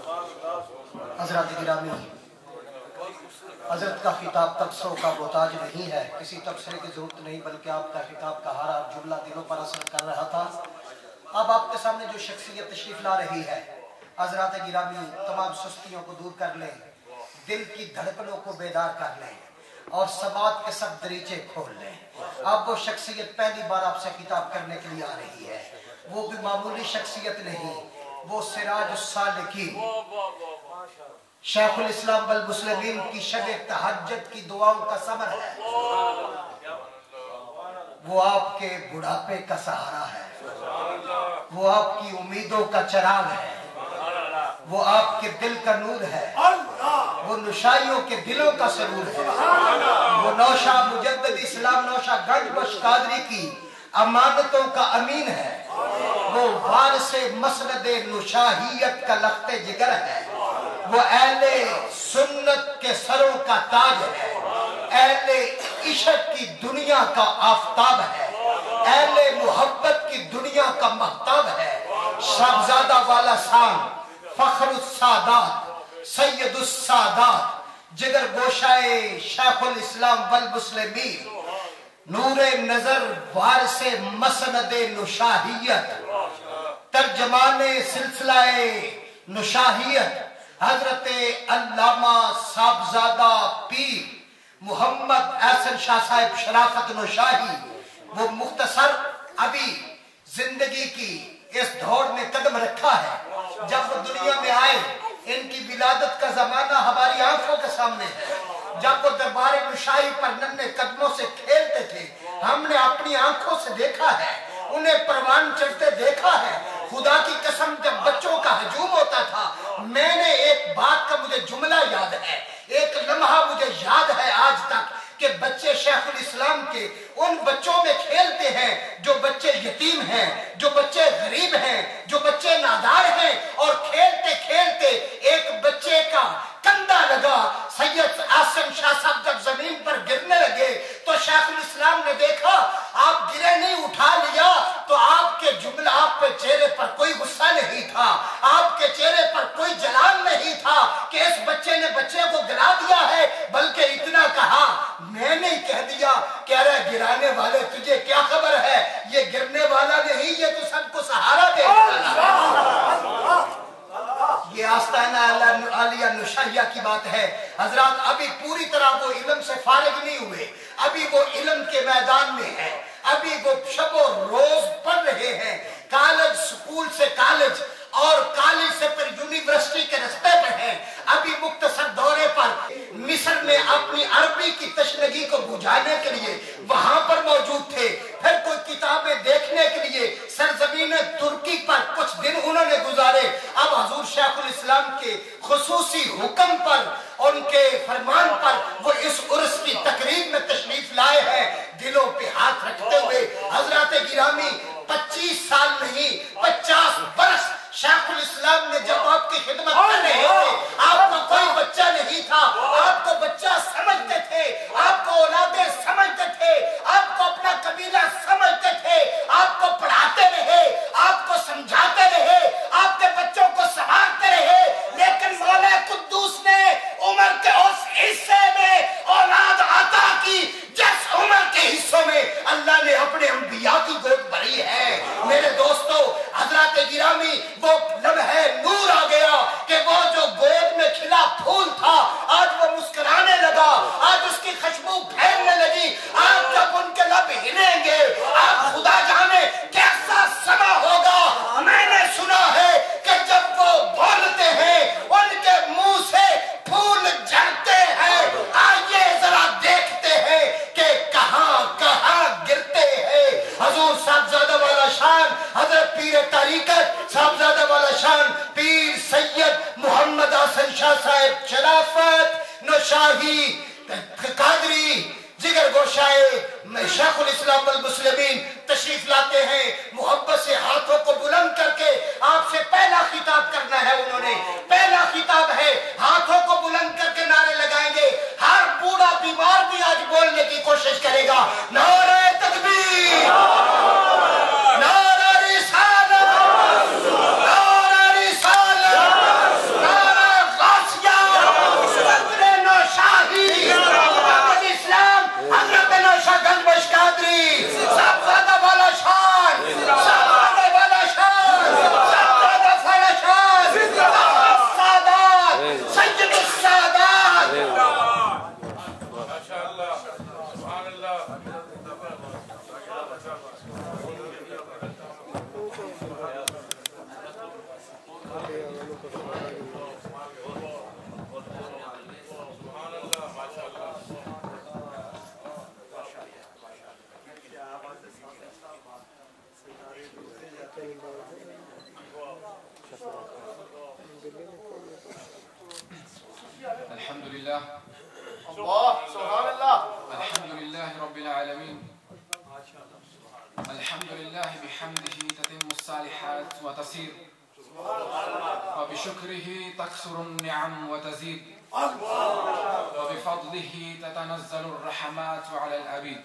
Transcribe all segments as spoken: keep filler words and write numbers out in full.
حضرات گرامی، حضرت کا خطاب تبصروں کا محتاج نہیں ہے، کسی تبصرے کی ضرورت نہیں، بلکہ آپ کا خطاب کا ہر ہر جملہ دلوں پر اثر کر رہا تھا۔ اب آپ کے سامنے جو شخصیت تشریف لا رہی ہے، حضرات گرامی تمام سستیوں کو دور کر لیں، دل کی دھڑکنوں کو بیدار کر لیں اور ثبات کے سب دریچے کھول لیں۔ اب وہ شخصیت پہلی بار آپ سے خطاب کرنے کے لیے آ رہی ہے، وہ بھی معمولی شخصیت نہیں، وہ سراج السالکین، شیخ الاسلام والمسلمین کی شب تہجد کی دعاؤں کا ثمر ہے، وہ آپ کے بڑھاپے کا سہارا ہے، وہ آپ کی امیدوں کا چراغ ہے، وہ آپ کے دل کا نور ہے، وہ نشائیوں کے دلوں کا سرور ہے، وہ نوشہ مجدد اسلام نوشہ گنج بخش قادری کی امانتوں کا امین ہے، وہ وارث مسند نشاہیت کا لخت جگر ہے، وہ اہل سنت کے سروں کا تاج ہے، اہل عشق کی دنیا کا آفتاب ہے، اہل محبت کی دنیا کا مہتاب ہے، شہزادہ والا شان، فخر السادات، سید السادات، جگر گوشائے شیخ الاسلام والمسلمین، نور نظر وارث مسند نشاہیت، ترجمان سلسلہ نشاہیت، حضرت علامہ صاحبزادہ پیر محمد احسن شاہ صاحب شرافت نشاہی، وہ مختصر ابھی زندگی کی اس دور میں قدم رکھا ہے، جب وہ دنیا میں آئے ان کی ولادت کا زمانہ ہماری آنکھوں کے سامنے ہے، جب وہ دربار نشاہی پر ننھے قدموں سے کھیلتے تھے، ہم نے اپنی آنکھوں سے دیکھا ہے، انہیں پروان چڑھتے دیکھا ہے، خدا کی قسم جب بچوں کا ہجوم ہوتا تھا، میں نے ایک بات کا مجھے جملہ یاد ہے، ایک لمحہ مجھے یاد ہے آج تک، کہ بچے شیخ الاسلام کے ان بچوں میں کھیلتے ہیں جو بچے یتیم ہیں، جو بچے غریب ہیں، جو بچے نادار ہیں، اور کھیلتے کھیلتے ایک بچے کا کندھا لگا، سید احسن شاہ صاحب جب زمین پر گرنے لگے تو شیخ الاسلام نے دیکھا آپ گرے نہیں، اٹھا لیا، تو آپ کے جملہ آپ پہ چہرے پر کوئی غصہ نہیں تھا، آپ کے چہرے پر کوئی جلال نہیں تھا کہ اس بچے نے بچے کو گرا دیا ہے، بلکہ اتنا کہا میں نے کہہ دیا کہ ارے گرانے والے تجھے کیا خبر ہے، یہ گرنے والا نہیں، یہ تو سب کو سہارا دے گا۔ یہ آستانہ عالیہ نشاہیہ کی بات ہے حضرات، ابھی پوری طرح وہ علم سے فارغ نہیں ہوئے، ابھی وہ علم کے میدان میں ہے، ابھی وہ شب و روز پڑھ رہے ہیں، کالج سکول سے کالج اور کالج سے پھر یونیورسٹی کے رستے پر ہیں، ابھی مختصر دورے پر مصر میں اپنی عربی کی تشنگی کو بجھانے کے لیے وہاں پر موجود تھے، پھر کوئی کتابیں دیکھنے کے لیے سرزمین ترکی پر کچھ دن انہوں نے گزارے، اب حضور شیخ الاسلام کے خصوصی حکم پر، ان کے فرمان پر وہ اس عرس کی تقریب میں تشریف لائے ہیں، دلوں پہ ہاتھ رکھتے ہوئے۔ حضرات گرامی پچیس سال نہیں پچاس برس شیخ الاسلام نے جب آپ کی خدمت کر رہے تھے، آپ کو کوئی بچہ نہیں تھا، آپ کو بچہ سمجھتے تھے، آپ کو اولادیں سمجھتے تھے، آپ کو اپنا قبیلہ سمجھتے تھے، آپ کو پڑھاتے رہے، آپ کو سمجھاتے رہے، آپ کے بچوں کو سنبھالتے رہے، لیکن مولا قدوس نے عمر کے اس حصے میں اولاد عطا کی جس عمر کے حصوں میں اللہ نے اپنے انبیاء کی گود بھری ہے۔ میرے دوستو حضرات گرامی، وہ لمحے نور آ گیا کہ وہ جو گود میں کھلا پھول تھا آج وہ مسکرانے لگا، آج اس کی خوشبو پھیلنے لگی، آج جب ان کے لب ہلیں گے آپ خدا جانے کیسا سما ہوگا۔ میں نے سنا ہے کہ جب وہ بولتے ہیں ان کے منہ سے پھول جھڑتے ہیں، آئیے ذرا دیکھتے ہیں کہ کہاں کہاں گرتے ہیں۔ حضور صاحبزادہ والا شان حضرت پیر طریقت صاحبزادہ والا شان پیر سید محمد حسن شاہ صاحب شرافت نشاہی قادری جگر گوشائے شیخ الاسلام والمسلمین تشریف لاتے ہیں، محبت سے ہاتھوں کو بلند کر کے آپ سے پہلا خطاب کرنا ہے، انہوں نے پہلا خطاب ہے، ہاتھوں کو بلند کر کے نعرے لگائیں گے، ہر بوڑھا بیمار بھی آج بولنے کی کوشش کرے گا، نعرہ تکبیر، نعرہ رسالت، نعرہ رسالت، نعرہ الحمد لله الله سبحان الله الحمد لله رب العالمين الحمد لله بحمده تتم الصالحات وتسير وبشكره تكثر النعم وتزيد وبفضله تتنزل الرحمات على العبيد.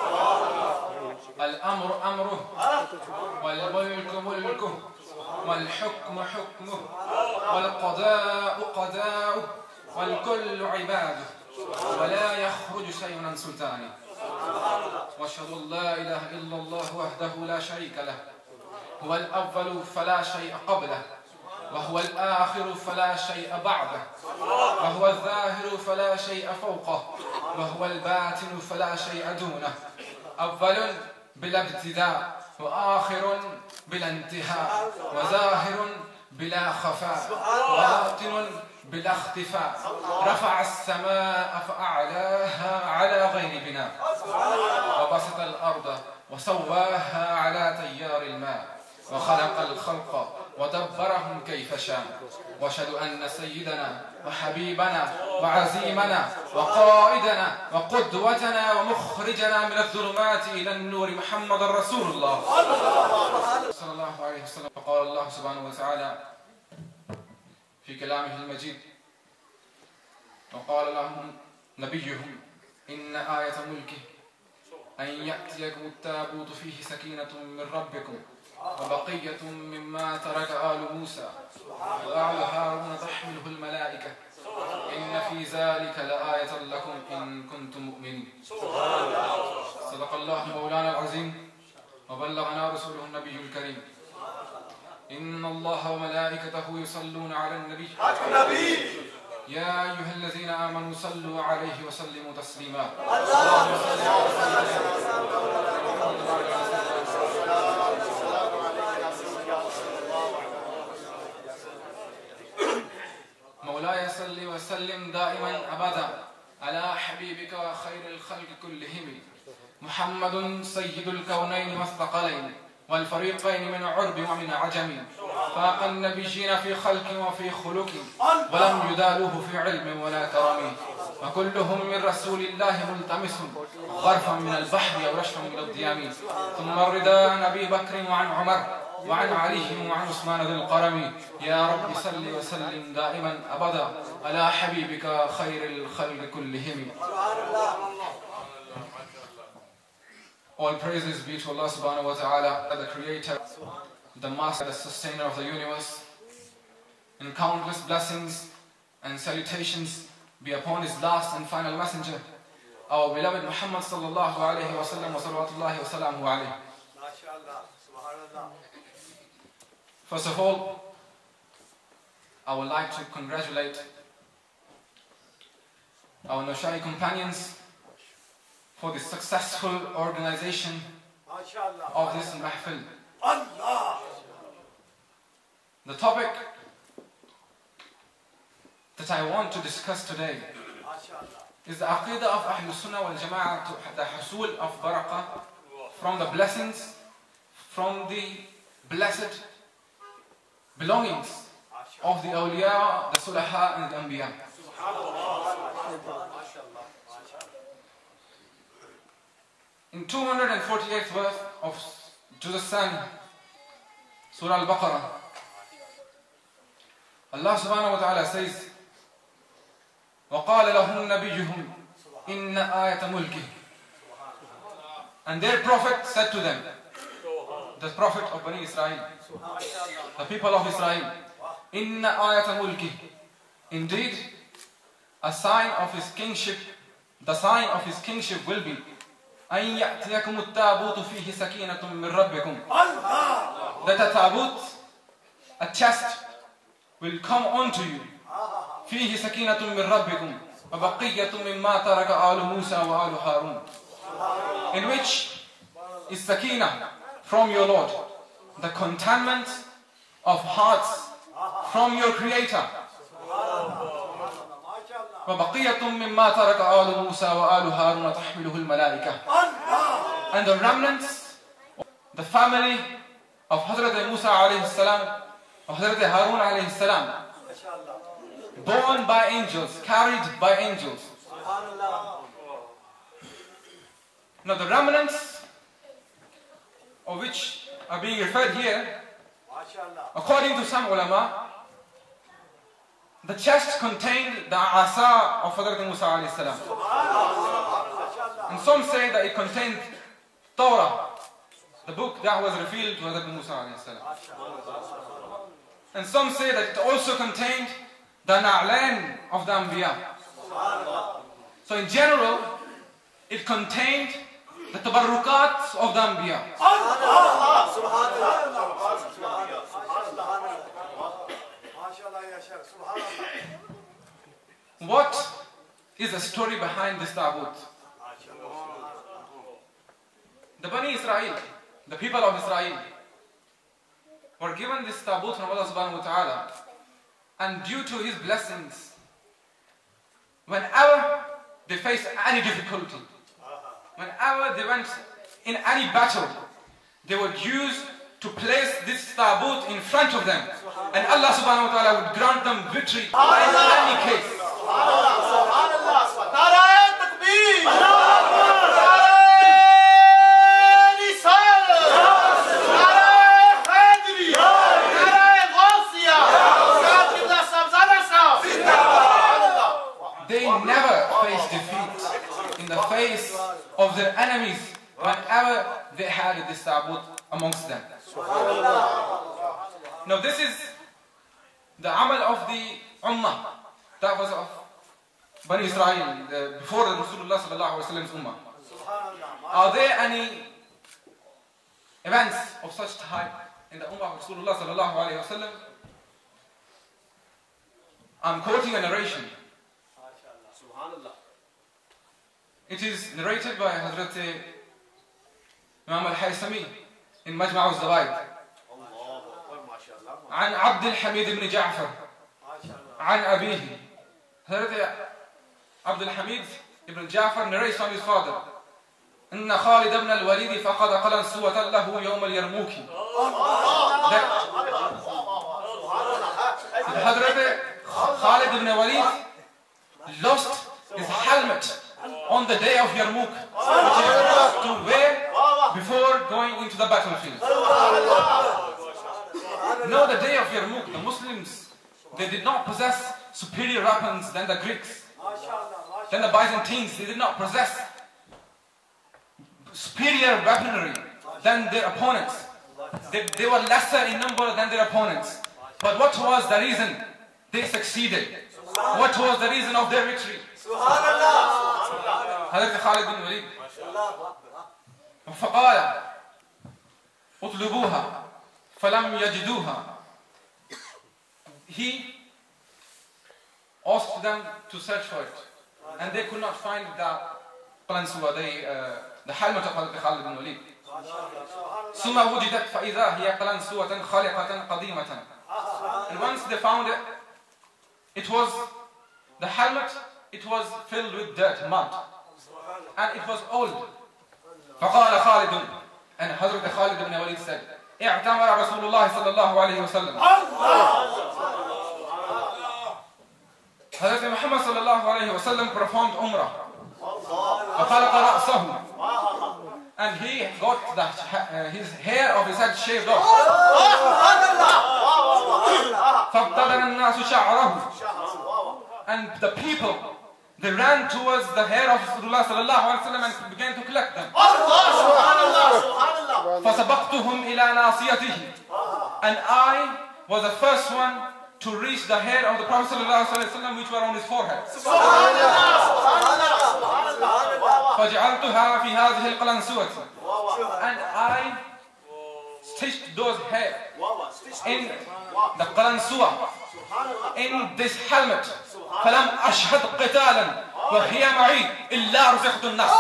الأمر أمره والملك ملكه والحكم حكمه والقضاء قضاؤه والكل عباده ولا يخرج شيء عن سلطانه. واشهد ان لا اله الا الله وحده لا شريك له هو الاول فلا شيء قبله وهو الآخر فلا شيء بعده وهو الظاهر فلا شيء فوقه وهو الباطن فلا شيء دونه أول بلا ابتداء وآخر بلا انتهاء وظاهر بلا خفاء وباطن بلا اختفاء رفع السماء فأعلاها على غير بناء وبسط الأرض وسواها على تيار الماء وخلق الخلق ودبرهم كيف شاء. واشهد أن سيدنا وحبيبنا وعزيمنا وقائدنا وقدوتنا ومخرجنا من الظلمات إلى النور محمد رسول الله صلى الله عليه وسلم. فقال الله سبحانه وتعالى في كلامه المجيد وقال لهم نبيهم إن آية ملكه أن يأتيكم التابوت فيه سكينة من ربكم وبقية مما ترك آل موسى وآل هارون تحمله الملائكة إن في ذلك لآية لكم إن كنتم مؤمنين. صدق الله مولانا العظيم وبلغنا رسوله النبي الكريم. إن الله وملائكته يصلون على النبي يا أيها الذين آمنوا صلوا عليه وسلموا تسليما. اللهم صل على مولاي صل وسلم دائما أبدا على حبيبك وخير الخلق كلهم محمد سيد الكونين والثقلين والفريقين من عرب ومن عجم فاق النبيين في خلق وفي خلق ولم يدالوه في علم ولا كرم وكلهم من رسول الله ملتمس غرفا من البحر أو رشفا من الديام ثم الرداء عن أبي بكر وعن عمر وعن علي وعن عثمان ذي القرم يا رب صل وسلم دائما أبدا على حبيبك خير الخلق كلهم. All praises be to Allah subhanahu wa ta'ala, the creator, the master, the sustainer of the universe, and countless blessings and salutations be upon his last and final messenger, our beloved Muhammad sallallahu alayhi wa sallam wa salawatullahi wa salamu alayhi. First of all, I would like to congratulate our Noshai companions for the successful organization of this mahfil. The topic that I want to discuss today is the aqidah of Ahlul Sunnah wal Jama'ah, the hasul of barakah, from the blessings, from the blessed belongings of the awliya, the sulaha and the anbiya. In two hundred forty-eighth verse of Juz al-Thani, Surah Al-Baqarah, Allah subhanahu wa ta'ala says, وَقَالَ لَهُمْ نَبِيُّهُمْ إِنَّ آيَةَ مُلْكِهِ. And their prophet said to them, the prophet of Bani Israel, the people of Israel, إِنَّ آيَةَ مُلْكِهِ. Indeed, a sign of his kingship, the sign of his kingship will be أن يأتيكم التابوت فيه سكينة من ربكم. That a tabut, a chest, will come unto you. فيه سكينة من ربكم وبقية مما ترك آل موسى وآل هارون. In which is sakina from your Lord, the contentment of hearts from your Creator. وبقية مما ترك آل موسى وآل هارون تحمله الملائكة. And the remnants, the family of Hazrat Musa alayhi salam, of Hazrat Harun alayhi salam, born by angels, carried by angels. Now the remnants of which are being referred here, according to some ulama, the chest contained the asa of Hazrat Musa alayhi salam. And some say that it contained Torah, the book that was revealed to Hazrat Musa alayhi salam. And some say that it also contained the na'lan of the Anbiya. So in general, it contained the tabarrukat of the Anbiya. What is the story behind this tabut? The Bani Israel, the people of Israel, were given this tabut from Allah subhanahu wa ta'ala, and due to His blessings, whenever they faced any difficulty, whenever they went in any battle, they would use to place this tabut in front of them, and Allah subhanahu wa ta'ala would grant them victory in any case. They never faced defeat in the face of their enemies whenever they had this tabut amongst them. Now this is the amal of the ummah that was of Bani Israel uh, before Rasulullah sallallahu alaihi wasallam's ummah. Are there any events of such type in the ummah of Rasulullah sallallahu alaihi wasallam? I'm quoting a narration. It is narrated by Hazrat Imam al-Haythami in Majma' al-Zawaid عن عبد الحميد بن جعفر عن أبيه. Hazrat Abdul Hamid ibn Ja'far narrates from his father إن خالد بن الوليد فقد قلنسوة له يوم اليرموك. That Hazrat Khalid ibn Walid lost his helmet on the day of Yarmouk, which he was to wear before going into the battlefield. No, the day of Yarmouk, the Muslims, they did not possess superior weapons than the Greeks, than the Byzantines. They did not possess superior weaponry than their opponents. They, they were lesser in number than their opponents. But what was the reason they succeeded? What was the reason of their victory? Hazrat Khalid bin Walid فقال اطلبوها فلم يجدوها. He asked them to search for it, and they could not find the qalansuwa, the, uh, the helmet of Hazrat Khalid bin Walid. ثم وجدت فإذا هي قلنسوة خالقة قديمة. And once they found it, it was the helmet, it was filled with dirt, mud, and it was old. فقال خالد, and Hazrat Khalid ibn Walid said, اعتمر رسول الله صلى الله عليه وسلم. Hazrat Muhammad صلى الله عليه وسلم performed Umrah. فخلق رأسه, and he got the, uh, his hair of his head shaved off. فابتدر الناس شعره, and the people, they ran towards the hair of Rasulullah sallallahu alaihi wasallam and began to collect them. فسبقتهم إلى ناصيته, and I was the first one to reach the hair of the Prophet sallallahu alaihi wasallam which were on his forehead. فجعلتها في هذه القلنسوة, and I stitched those hair in the qalansuwa, in this helmet. فلم أشهد قتالا وهي معي إلا رزقت النصر.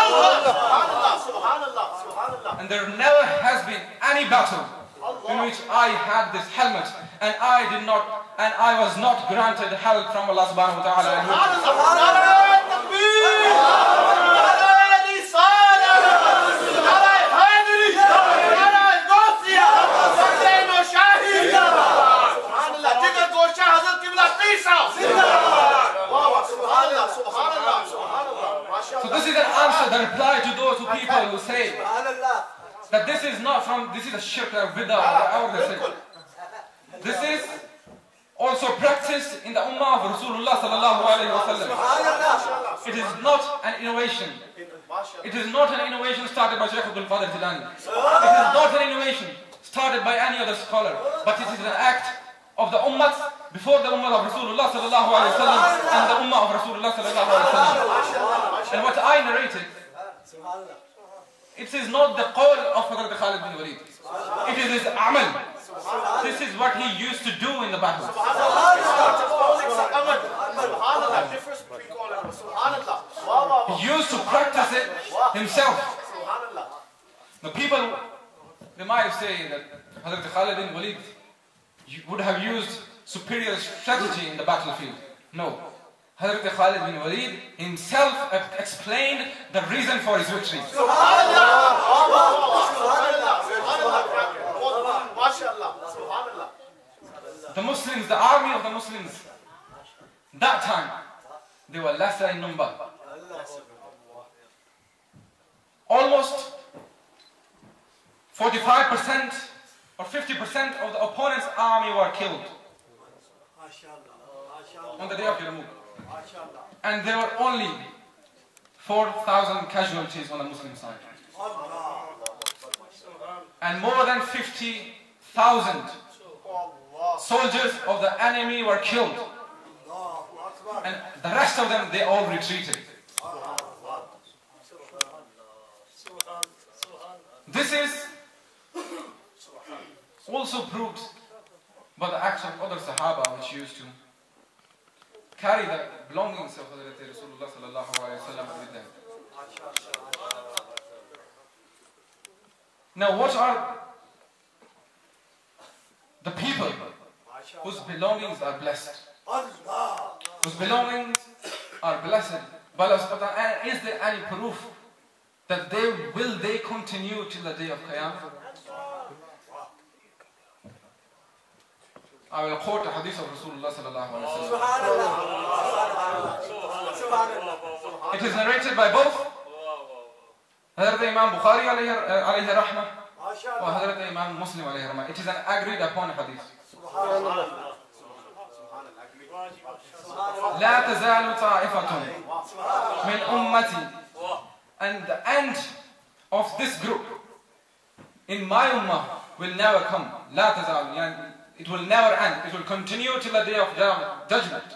And there never has been any battle in which I had this helmet and I did not, and I was not granted help from Allah subhanahu wa ta'ala. the reply to those who people who say that this is not from, this is a shirk or bid'ah or whatever they say. This is also practiced in the ummah of Rasulullah sallallahu alayhi wa sallam. It is not an innovation. It is not an innovation started by Shaykh Abdul Qadir Jilani. It is not an innovation started by any other scholar, but it is an act of the ummah before the ummah of Rasulullah sallallahu alayhi wa sallam and the ummah of Rasulullah sallallahu alayhi wa sallam. And what I narrated, it is not the qawl of Hazrat Khalid bin Walid. It is his amal. This is what he used to do in the battle. He used to practice it himself. The people, they might say that Hazrat Khalid bin Walid would have used superior strategy in the battlefield. No. Hazrat Khalid bin Walid himself explained the reason for his victory. The Muslims, the army of the Muslims, that time, they were lesser in number. Almost forty-five percent or fifty percent of the opponent's army were killed on the day of Yarmouk. And there were only four thousand casualties on the Muslim side. And more than fifty thousand soldiers of the enemy were killed. And the rest of them, they all retreated. This is also proved by the acts of other Sahaba which used to carry the belongings of Rasulullah sallallahu alayhi wa sallam with them. Now what are the people whose belongings are blessed? Whose belongings are blessed by Allah subhanahu wa ta'ala? And is there any proof that they will they continue till the day of Qiyamah? I will quote a hadith of Rasulullah sallallahu alaihi wasallam. It is narrated by both Hazrat Imam Bukhari alayhi rahmah or Hazrat Imam Muslim alayhi rahmah. It is an agreed upon hadith. لا تزال طائفة من أمتي, and the end of this group in my ummah will never come. لا تزال, يعني it will never end. It will continue till the day of judgment.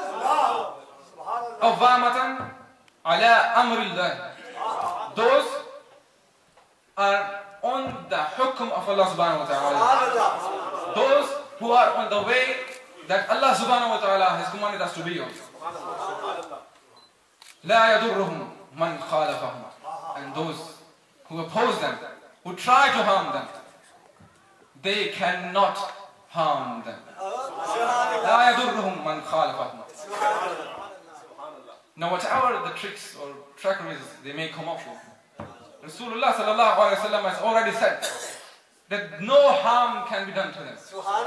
قوامة على أمر الله. Those are on the hukum of Allah subhanahu wa ta'ala. Those who are on the way that Allah subhanahu wa ta'ala has commanded us to be on. لا يضرهم من خالفهم. And those who oppose them, who try to harm them, they cannot harm them. لا يضرهم من خالفهم. Now whatever the tricks or trickeries they may come up with, Rasulullah sallallahu alaihi wasallam has already said that no harm can be done to them.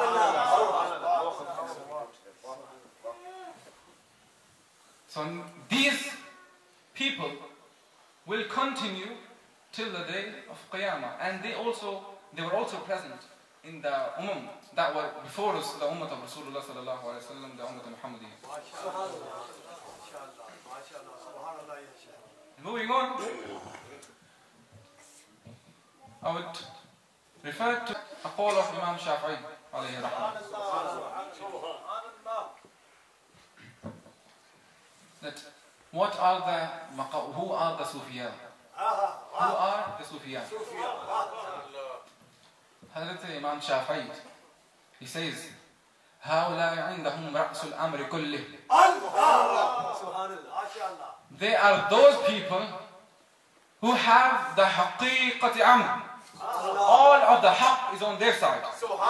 So these people will continue till the day of Qiyamah, and they also they were also present in the ummah that were before us, the ummah of Rasulullah sallallahu alaihi wasallam, the ummah of Muhammadiyya. Moving on, I would refer to a call of Imam Shafi'i alayhi rahmah. That what are the who are the Sufiya? Who are the Sufiya? Hazrat Imam Shafi'i, he says, هؤلاء عندهم رأس الأمر كله. They are those people who have the haqiqati amr. All of the haqq is on their side.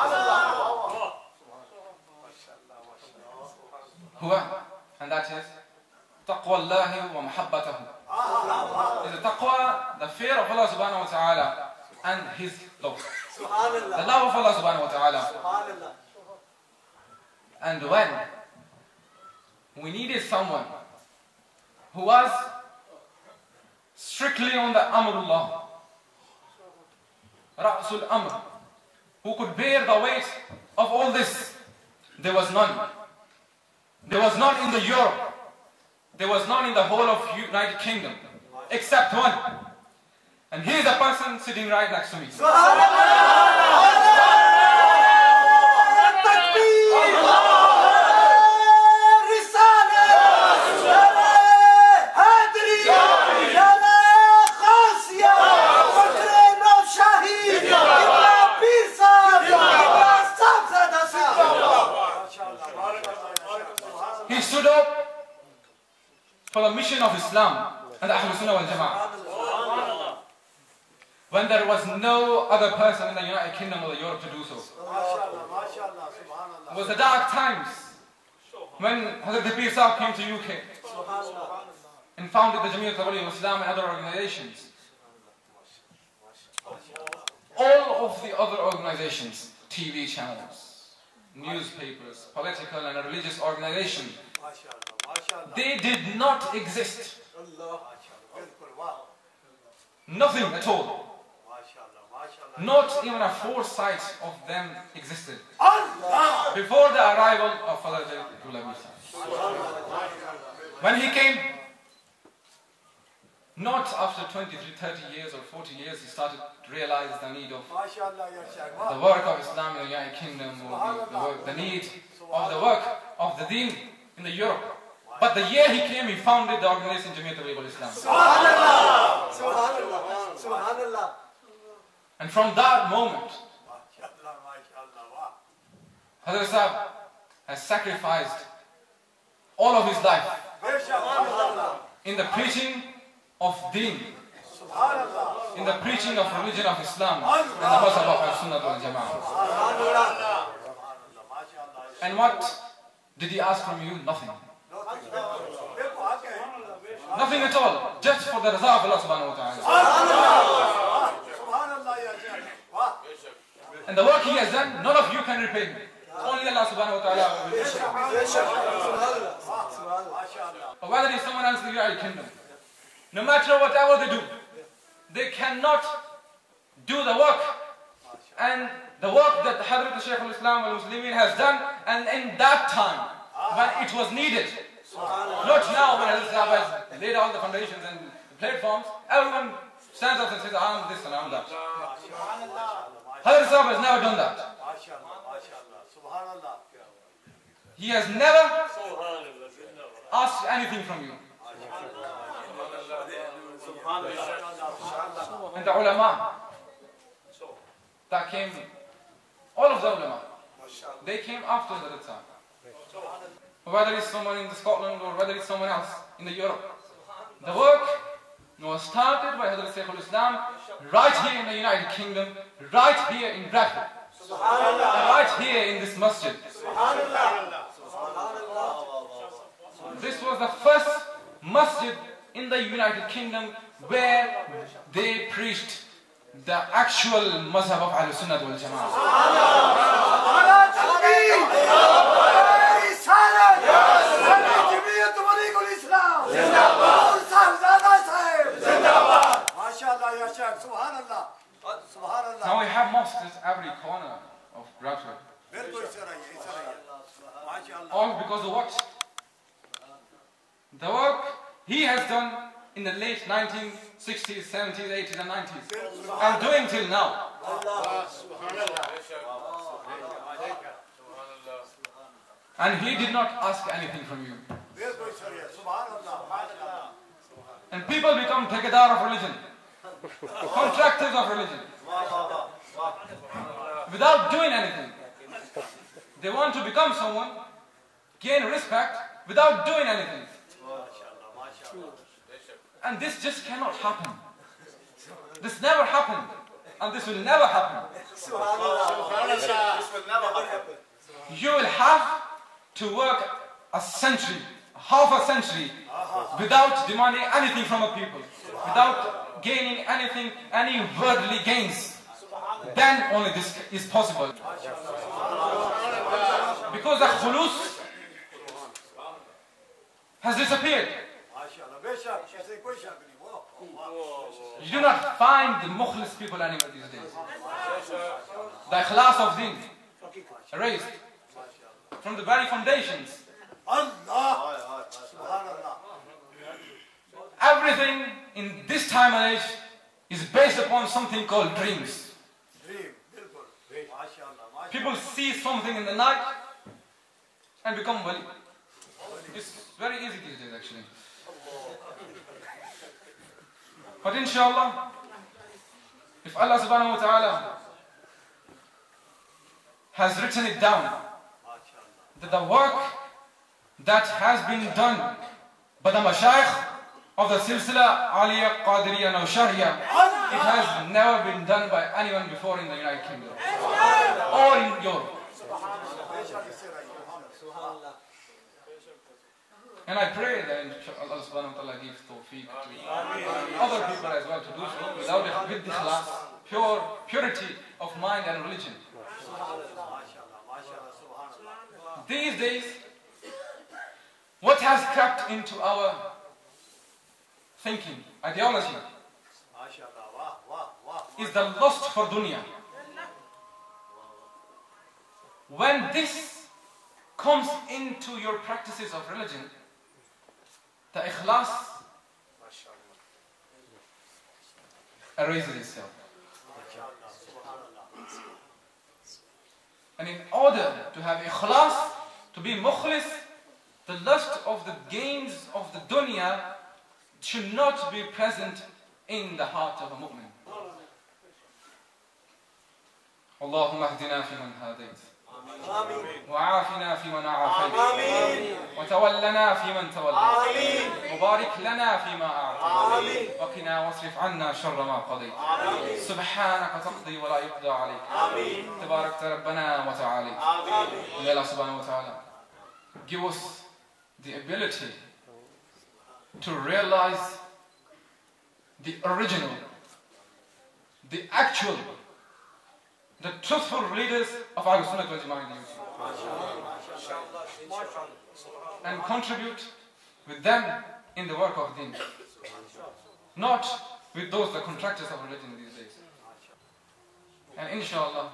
Huwa, and that is taqwa Allahi wa muhabbatahu. Is the taqwa, the fear of Allah subhanahu wa ta'ala and His love. The love of Allah subhanahu wa ta'ala. And when we needed someone who was strictly on the Amrullah, Ra'sul Amr, who could bear the weight of all this, there was none. There was none in the Europe. There was none in the whole of United Kingdom, except one. And he is the person sitting right next to me. He stood up for the mission of Islam and Ahlul Sunnah wal Jama'ah when there was no other person in the United Kingdom or Europe to do so. It was the dark times when Hazrat Pir Sahib came to U K and founded the Jamiat al Islam and other organizations. All of the other organizations, T V channels, newspapers, political and religious organizations, they did not exist. Nothing at all. Not even a foresight of them existed before the arrival of Father Abdullah Isa. When he came, not after twenty, thirty years or forty years, he started to realize the need of the work of Islam in the United Kingdom, or the, the, work, the need of the work of the Deen in the Europe. But the year he came, he founded the organization Jamiat al Islam. Subhanallah! Subhanallah! Subhanallah! And from that moment, Hazrat Sahib has sacrificed all of his life in the preaching of Deen, in the preaching of religion of Islam and the Mazhab of Al-Sunnah wal Jama'ah. And what did he ask from you? Nothing. Nothing at all, just for the Raza of Allah subhanahu wa ta'ala. And the work he has done, none of you can repay him. Only Allah subhanahu wa ta'ala will repay him. But whether it's someone else in the United Kingdom, no matter whatever they do, they cannot do the work and the work that Hazrat Shaykh al-Islam al-Muslimin has done, and in that time when it was needed. Not now when Hazrat Sahib has laid out the foundations and the platforms, everyone stands up and says, I am this and I am that. Hazrat Sahib has never done that. He has never asked anything from you. And the ulama that came, all of the ulama, they came after Hazrat Sahib. Whether it's someone in Scotland or whether it's someone else in the Europe. The work was started by Hazrat Shaykh al-Islam right here in the United Kingdom, right here in Bradford, right here in this masjid. This was the first masjid in the United Kingdom where they preached the actual mazhab of Ahlul Sunnah wal Jama'ah. Now we have mosques at every corner of Bradford. All because of what? The work he has done in the late nineteen sixties, seventies, eighties and nineties and doing till now. And he did not ask anything from you. And people become Thekadar of religion, contractors of religion, without doing anything. They want to become someone, gain respect, without doing anything. And this just cannot happen. This never happened. And this will never happen. You will have to work a century, half a century, without demanding anything from a people, without gaining anything, any worldly gains. Then only this is possible. Because the khulus has disappeared. You do not find the mukhlis people anymore these days. The ikhlas of deen erased from the very foundations. Everything in this time and age is based upon something called dreams. People see something in the night and become wali. It's very easy these days actually. But inshallah, if Allah subhanahu wa ta'ala has written it down, that the work that has been done by the mashayikh of the Silsila Aliyah Qadiriyya Nawshariya, it has never been done by anyone before in the United Kingdom or in Europe. And I pray that Allah subhanahu wa ta'ala gives tawfiq to other people as well to do so without with ikhlas, pure purity of mind and religion. These days, what has crept into our thinking, ideology, is the lust for dunya. When this comes into your practices of religion, the ikhlas erases itself. And in order to have ikhlas, to be mukhlis, the lust of the gains of the dunya should not be present in the heart of a mu'min. اللهم اهدنا فيمن هديت وعافنا فيمن عافيت وتولنا فيمن توليت وبارك لنا فيما أعطيت وقنا واصرف عنا شر ما قضيت سبحانك تقضي ولا يقضى عليك تبارك ربنا وتعالى. May Allah subhanahu wa ta'ala give us the ability to realize the original, the actual, the truthful leaders of Ahlul Sunnah wal Jama'ah and contribute with them in the work of deen, not with those the contractors of religion these days. And inshallah,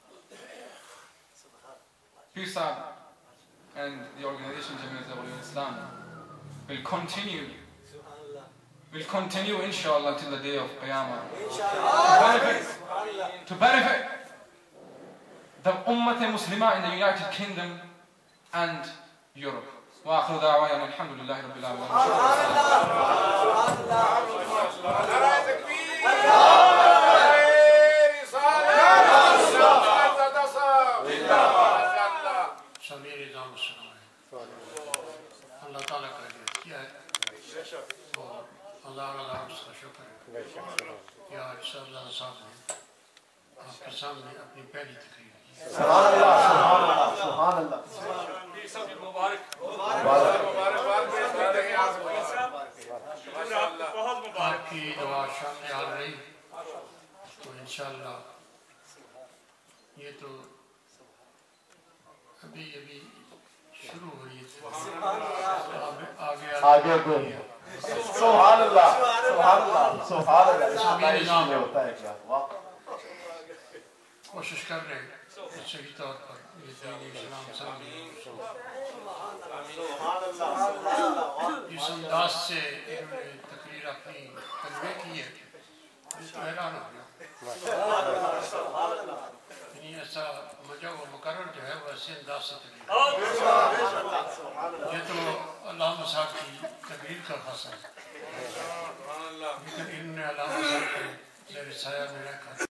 P I S A B and the organization Jama'at Ulama Islam will continue will continue inshallah till the day of Qiyamah to benefit, to benefit the Ummah Muslimah in the United Kingdom and Europe. وآخر دعوانا الحمد لله رب العالمين. اللہ تعالیٰ کا جو کیا ہے اور اللہ اللہ اس کا شکر ہے کہ آج صاحبزادہ صاحب نے آپ کے سامنے اپنی پہلی تقریر کی. سبحان اللہ سبحان اللہ سبحان اللہ مبارک آپ کی دعا شامل حال رہی تو انشاءاللہ یہ تو ابھی ابھی شروع ہو رہی ہے آگے آگے سبحان اللہ سبحان اللہ سبحان اللہ میں ہوتا ہے کیا کوشش کر رہے ہیں صحیح طور پر یہ دین اسلام سامنے جس انداز سے انہوں نے تقریر اپنی کنوے کی ہے اس کو حیران ہو گیا. یعنی ایسا مجھے و مقرر جو ہے وہ ایسے انداز سے تقریر یہ تو علامہ صاحب کی تقریر کا خاصہ ہے لیکن انہوں نے علامہ صاحب کے زیر سایہ میں رہ کر